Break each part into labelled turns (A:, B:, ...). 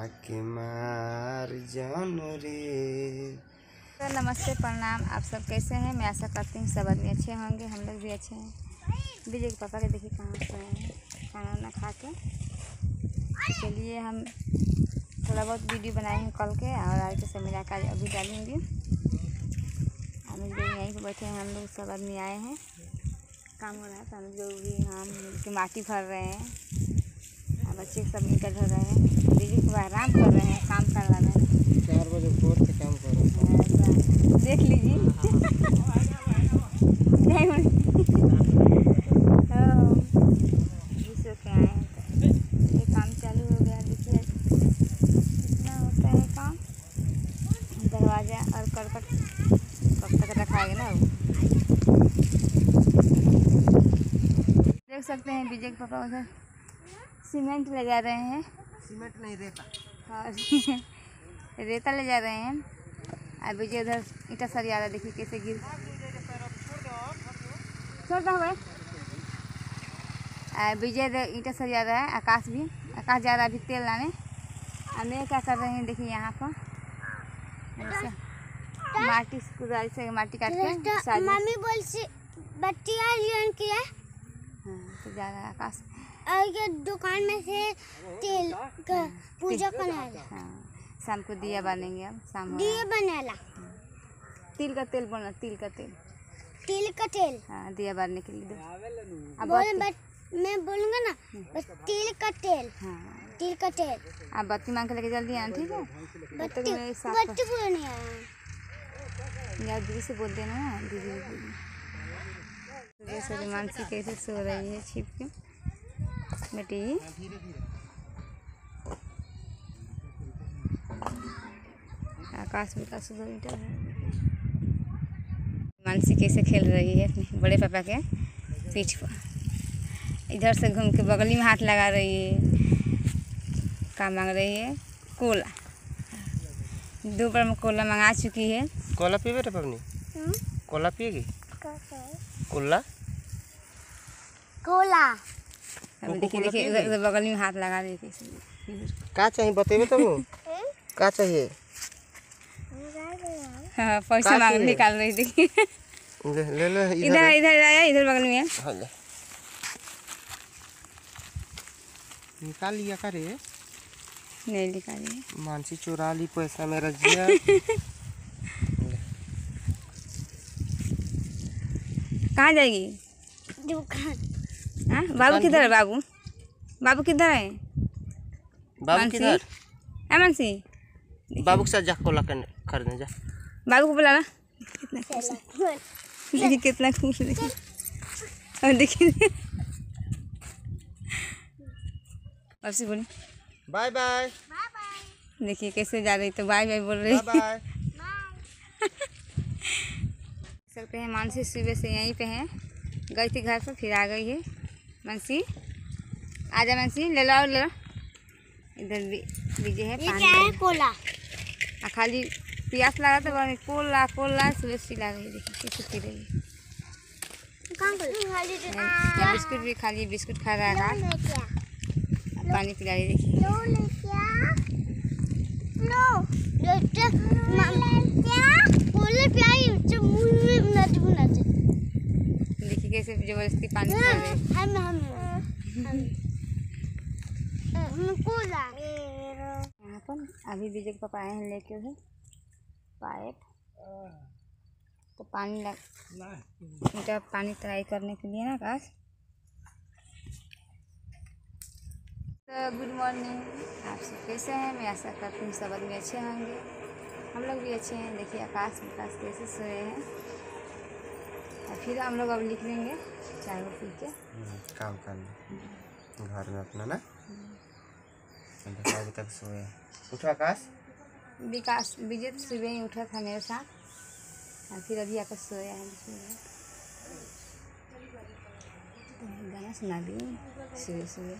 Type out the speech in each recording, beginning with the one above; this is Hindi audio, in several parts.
A: के मार जान रे।
B: तो नमस्ते प्रणाम, आप सब कैसे हैं। मैं आशा करती हूँ सब आदमी अच्छे होंगे, हम लोग भी अच्छे हैं। विजय के पापा के देखिए कहाँ पर हैं, खाना वाना खा के। चलिए हम थोड़ा बहुत वीडियो बनाए हैं कल के, और आज के सब मिला कर अभी डालेंगे। हम लोग यहीं पर बैठे हैं, हम लोग सब आदमी आए हैं, काम हो रहा है तो हम लोग भी हम माटी भर रहे हैं और बच्चे सब ईंटा भर रहे हैं। विजय को आराम कर रहे हैं, काम कर रहे हैं।
A: 4 बजे भोर से काम कर रहे हैं,
B: देख लीजिए। ये काम चालू हो गया, देखिए कितना होता है काम। दरवाजा और करकट कब तक रखाएगा ना। देख सकते हैं विजय के पापा उधर सीमेंट ले जा रहे हैं।
A: सीमेंट नहीं रेता।
B: हाँ रेता ले जा रहे हैं। अब विजय उधर ईंटा सरिया रहा है, देखिए कैसे गिर छोड़ता हुआ। विजय ईंटा सरिया रहा है, आकाश जा रहा है अभी तेल लाने। और मैं क्या कर रहे हैं देखिए यहाँ पर माटी कुदाल से माटी काट के
C: मम्मी बोल से बत्तियाँ जन किया।
B: हाँ तो जा रहा है आकाश।
C: और ये दुकान में से तेल का पूजा करना।
B: हाँ शाम को दिया बनेंगे, अब शाम हो
C: दिया बनेला।
B: तिल का तेल बोलना, तिल का तेल।
C: तिल का तेल।
B: हाँ दिया बारने के लिए
C: मैं बोलूँगा ना बस तिल का तेल।
B: हाँ
C: तिल का तेल।
B: आप बत्ती मांग के लेके जल्दी आना, ठीक है।
C: बत्ती बोल नहीं आया
B: यार दीदी से बोल देना ना, दीदी जैसे मानसी कैसे सो रही है छिप के बेटी। आकाश में का सुबह ईंटा है। मानसी कैसे खेल रही है अपने बड़े पापा के पीठ पर, इधर से घूम के बगली में हाथ लगा रही है। क्या मांग रही है? कोला। दोपहर में कोला मंगा चुकी है।
A: कोला पिए बेटा पवनी? कोला पिएगी? Cola
C: cola.
B: अब देखिए उधर बगल में हाथ लगा रही है।
A: का चाहिए बतेबे तब का चाहिए?
B: हाँ पैसा मांग निकाल रही देखिए।
A: ले ले
B: इधर इधर आया, इधर बगल में है।
A: हाँ ले निकाल लिया करे।
B: नहीं निकाली।
A: मानसी चुरा ली पैसा मेरा जिया।
B: कहाँ जाएगी?
C: दुकान।
B: हाँ बाबू किधर है? बाबू किधर है?
A: बाबू किधर?
B: मानसी
A: बाबू के साथ जा कोला खरीदने जा।
B: बाबू को बुलाना। कितना खुश है, देखिए कितना खुश है, देखिए। और देखिए वापसी बोली
A: बाय बाय।
B: देखिए कैसे जा रही, तो बाय बाय बोल रही।
A: बाय
B: सकते हैं मानसी सुबह से यहीं पे है, गई थी घर पर फिर आ गई है। मानसी आजा, मानसी ले लो ले लो। इधर विजय है, पानी
C: कोला।
B: खाली प्यास लगा तो कोला कोला सुबह सिला रही है, देखिए कैसे पी रही है। बिस्कुट भी खा ली, बिस्कुट खा रहा है, पानी पिला रही है, देखिए। देखिए कैसे जबरदस्ती पानी पिला रही है। यहाँ पर अभी विजय के पापा आए हैं लेके उधर पाइप, तो पानी ईंटा पानी तराई करने के लिए ना आकाश। तो गुड मॉर्निंग, आप सब कैसे हैं। मैं आशा करती हूँ सब आदमी अच्छे होंगे, हम लोग भी अच्छे हैं। देखिए आकाश विकास कैसे सोए हैं। और फिर हम लोग अब लिख लेंगे चाय वो पी के
A: काम करना घर में अपना ना। अभी तक सोए। उठो आकाश।
B: विकास विजय सुबह ही उठा था मेरे साथ, और फिर अभी आकर सोया है। गाना सुना दी सुबह सुबह।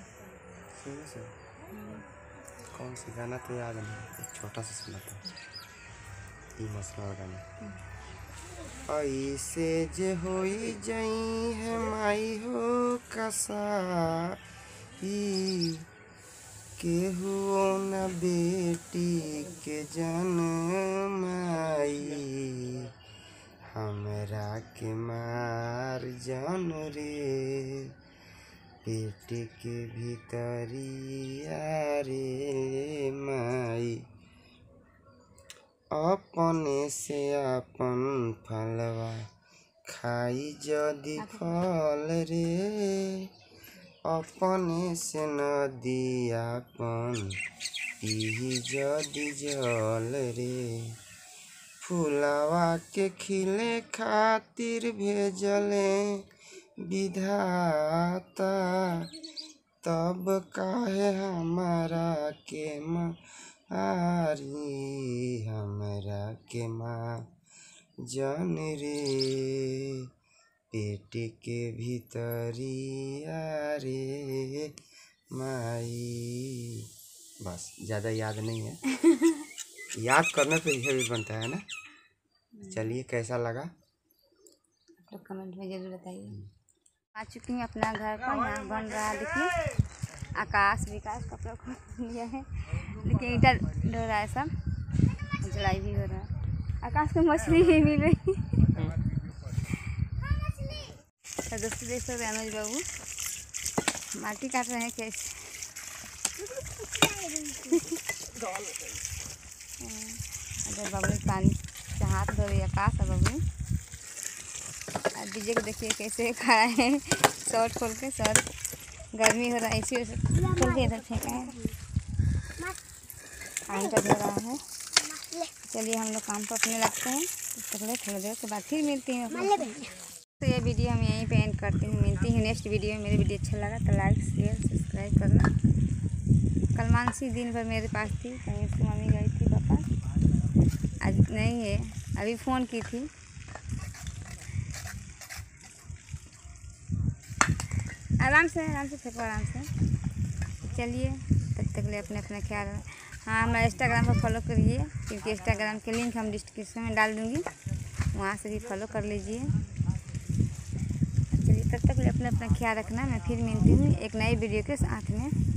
A: कौन सी गाना तो याद नहीं, एक छोटा सा सुना था ये मसला गाना। ऐसे जे होई जाई है माई हो कसा केहू न बेटी के जनमाई, हमरा के मार जन रे पेट के भीतरिया रे माई। अपने से अपन फलवा खाई जदि फल रे, अपने से नदी अपन पी जदि जल रे। फुलवा के खिले खातिर भेजले विधाता, तब काहे हमारा के मारी, हमरा के माँ जन रे पेट के भीतरिया रे माई। बस ज़्यादा याद नहीं है। याद करने पे यह भी बनता है ना। चलिए कैसा लगा
B: तो कमेंट में जरूर बताइए। आ चुकी हूँ अपना घर पर। यहाँ बन रहा है, देखिए आकाश विकास कपड़ा खोल लिया है, देखिए ईटा ढो रहा है, सब जलाई भी हो रहा है। आकाश को मछली भी मिल रही है। तो दोस्तों देख सकते हैं अनुज बाबू माटी काट रहे हैं कैसे। अगर बबली पानी से हाथ धो रही है आकाश और बबली। और डीजे को देखिए कैसे खड़ा है, शर्ट खोल के। शर्ट गर्मी हो रहा है, इसी वजह से खोल के इधर फेंका है। पानी का धो रहा है। चलिए हम लोग काम पर अपने लगते हैं। थोड़ी देर के बाद फिर मिलती हूँ। तो ये वीडियो हम यहीं पे एंड करती हूँ। मिलती हूँ नेक्स्ट वीडियो में। मेरी वीडियो अच्छा लगा तो लाइक शेयर सब्सक्राइब करना। कल मानसी दिन भर मेरे पास थी, कहीं उसकी मम्मी गई थी, पापा आज नहीं है। अभी फ़ोन की थी। आराम से फेंको आराम से। चलिए तब तक ले अपने अपना ख्याल। हाँ हमारा इंस्टाग्राम पर फॉलो करिए, क्योंकि इंस्टाग्राम के लिंक हम डिस्क्रिप्शन में डाल दूँगी, वहाँ से भी फॉलो कर लीजिए। चलिए तब तक ले अपना ख्याल रखना। मैं फिर मिलती हूँ एक नई वीडियो के साथ में।